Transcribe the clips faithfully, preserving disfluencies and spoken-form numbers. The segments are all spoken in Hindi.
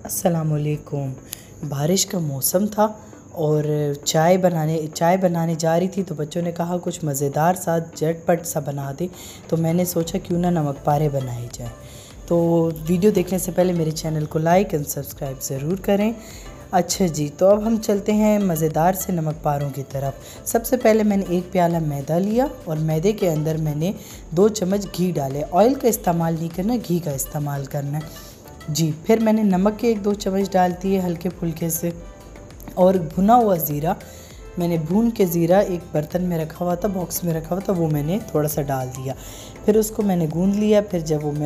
अस्सलामुअलैकुम। बारिश का मौसम था और चाय बनाने चाय बनाने जा रही थी तो बच्चों ने कहा कुछ मज़ेदार सा झटपट सा बना दे, तो मैंने सोचा क्यों ना नमक पारे बनाए जाए। तो वीडियो देखने से पहले मेरे चैनल को लाइक एंड सब्सक्राइब ज़रूर करें। अच्छा जी, तो अब हम चलते हैं मज़ेदार से नमक पारों की तरफ। सबसे पहले मैंने एक प्याला मैदा लिया और मैदे के अंदर मैंने दो चम्मच घी डाले। ऑयल का इस्तेमाल नहीं करना, घी का इस्तेमाल करना है जी। फिर मैंने नमक के एक दो चम्मच डाल दिए हल्के फुल्के से, और भुना हुआ ज़ीरा मैंने भून के ज़ीरा एक बर्तन में रखा हुआ था, बॉक्स में रखा हुआ था, वो मैंने थोड़ा सा डाल दिया। फिर उसको मैंने गूंद लिया। फिर जब वो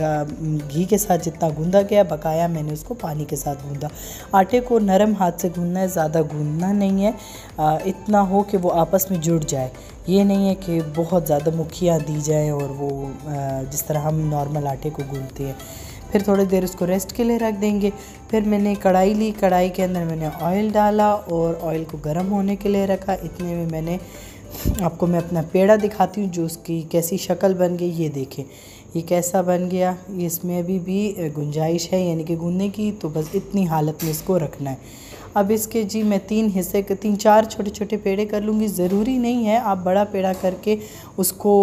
मैं घी के साथ जितना गूंदा गया बकाया मैंने उसको पानी के साथ गूंदा। आटे को नरम हाथ से गूंदना है, ज़्यादा गूंदना नहीं है, आ, इतना हो कि वो आपस में जुड़ जाए। ये नहीं है कि बहुत ज़्यादा मुखियाँ दी जाए और वो आ, जिस तरह हम नॉर्मल आटे को गूंदते हैं। फिर थोड़ी देर उसको रेस्ट के लिए रख देंगे। फिर मैंने कढ़ाई ली, कढ़ाई के अंदर मैंने ऑयल डाला और ऑयल को गर्म होने के लिए रखा। इतने में मैंने आपको मैं अपना पेड़ा दिखाती हूँ जो उसकी कैसी शक्ल बन गई। ये देखें ये कैसा बन गया। इसमें अभी भी गुंजाइश है यानी कि गूंदने की, तो बस इतनी हालत में इसको रखना है। अब इसके जी मैं तीन हिस्से के तीन चार छोटे छोटे पेड़े कर लूँगी। ज़रूरी नहीं है आप बड़ा पेड़ा करके उसको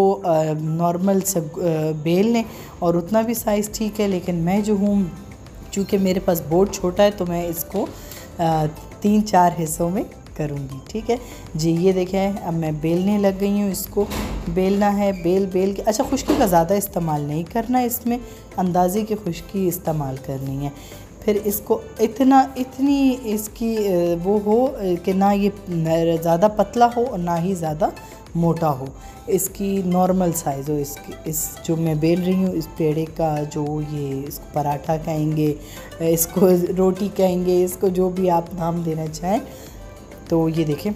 नॉर्मल से बेल लें और उतना भी साइज़ ठीक है, लेकिन मैं जो हूँ चूँकि मेरे पास बोर्ड छोटा है तो मैं इसको आ, तीन चार हिस्सों में करूँगी। ठीक है जी। ये देखें अब मैं बेलने लग गई हूँ। इसको बेलना है, बेल बेल के अच्छा खुश्की का ज़्यादा इस्तेमाल नहीं करना, इसमें अंदाज़े की खुश्की इस्तेमाल करनी है। फिर इसको इतना इतनी इसकी वो हो कि ना ये ज़्यादा पतला हो और ना ही ज़्यादा मोटा हो, इसकी नॉर्मल साइज़ हो। इसकी इस जो मैं बेल रही हूँ इस पेड़े का, जो ये इसको पराठा कहेंगे, इसको रोटी कहेंगे, इसको जो भी आप नाम देना चाहें। तो ये देखें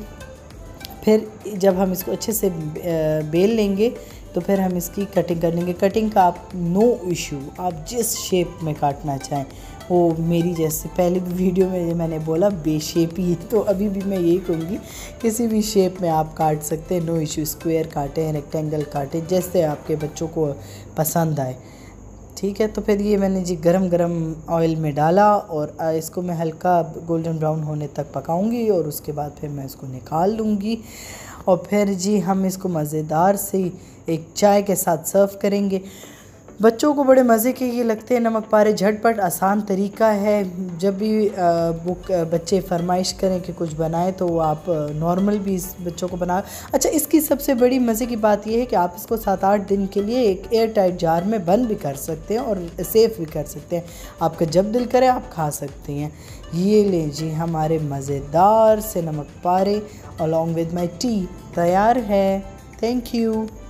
फिर जब हम इसको अच्छे से बेल लेंगे तो फिर हम इसकी कटिंग कर लेंगे। कटिंग का आप नो इशू, आप जिस शेप में काटना चाहें। वो मेरी जैसे पहले भी वीडियो में मैंने बोला बेशेप ही, तो अभी भी मैं यही कहूँगी किसी भी शेप में आप काट सकते हैं, नो इशू। स्क्वायर काटें, रेक्टेंगल काटें, जैसे आपके बच्चों को पसंद आए। ठीक है, तो फिर ये मैंने जी गरम गरम ऑयल में डाला और इसको मैं हल्का गोल्डन ब्राउन होने तक पकाऊंगी और उसके बाद फिर मैं इसको निकाल लूँगी। और फिर जी हम इसको मज़ेदार से एक चाय के साथ सर्व करेंगे। बच्चों को बड़े मज़े के ये लगते हैं नमक पारे, झटपट आसान तरीका है। जब भी वो बच्चे फरमाइश करें कि कुछ बनाएं तो आप नॉर्मल भी इस बच्चों को बना। अच्छा, इसकी सबसे बड़ी मज़े की बात यह है कि आप इसको सात आठ दिन के लिए एक एयर टाइट जार में बंद भी कर सकते हैं और सेफ़ भी कर सकते हैं। आपका जब दिल करे आप खा सकते हैं। ये लें जी हमारे मज़ेदार से नमक पारे अलॉन्ग विद माई टी तैयार है। Thank you.